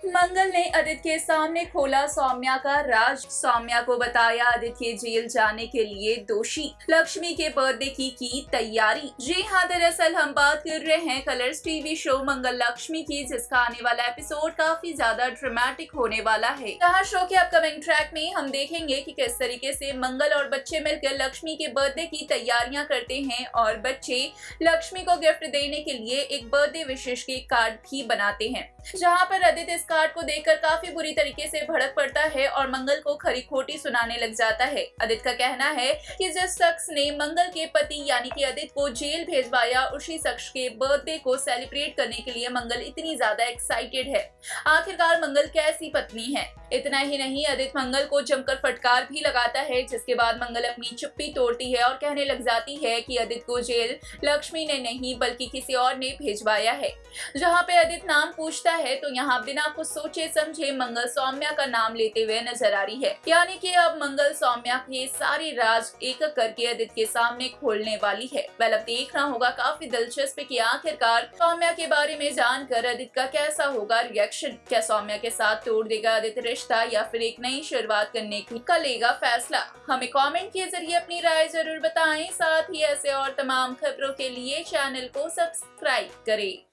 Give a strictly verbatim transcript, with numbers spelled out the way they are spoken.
मंगल ने आदित्य के सामने खोला सौम्या का राज। सौम्या को बताया आदित्य जेल जाने के लिए दोषी। लक्ष्मी के बर्थडे की की तैयारी। जी हाँ, दरअसल हम बात कर रहे हैं Colors TV show Mangal Lakshmi की, जिसका आने वाला एपिसोड काफी ज्यादा ड्रामेटिक होने वाला है। यहाँ शो के अपकमिंग ट्रैक में हम देखेंगे कि किस तरीके से मंगल और बच्चे मिलकर लक्ष्मी के बर्थडे की तैयारियां करते हैं और बच्चे लक्ष्मी को गिफ्ट देने के लिए एक बर्थडे विशेष के कार्ड भी बनाते हैं, जहाँ पर आदित्य इस कार्ड को देखकर काफी बुरी तरीके से भड़क पड़ता है और मंगल को खरी खोटी सुनाने लग जाता है। आदित्य का कहना है कि जिस शख्स ने मंगल के पति यानी कि आदित्य को जेल भेजवाया, उसी शख्स के बर्थडे को सेलिब्रेट करने के लिए मंगल इतनी ज्यादा एक्साइटेड है। आखिरकार मंगल कैसी पत्नी है। इतना ही नहीं, आदित्य मंगल को जमकर फटकार भी लगाता है, जिसके बाद मंगल अपनी चुप्पी तोड़ती है और कहने लग जाती है कि आदित्य को जेल लक्ष्मी ने नहीं बल्कि किसी और ने भेजवाया है। जहाँ पे आदित्य नाम पूछता है तो यहाँ बिना कुछ सोचे समझे मंगल सौम्या का नाम लेते हुए नजर आ रही है, यानी कि अब मंगल सौम्या के सारे राज एक एक करके आदित्य के सामने खोलने वाली है। वेल, अब देखना होगा काफी दिलचस्प कि आखिरकार सौम्या के बारे में जानकर आदित्य का कैसा होगा रिएक्शन। क्या सौम्या के साथ तोड़ देगा आदित्य रिश्ता या फिर एक नई शुरुआत करने की का लेगा फैसला। हमें कमेंट के जरिए अपनी राय जरूर बताएं। साथ ही ऐसे और तमाम खबरों के लिए चैनल को सब्सक्राइब करें।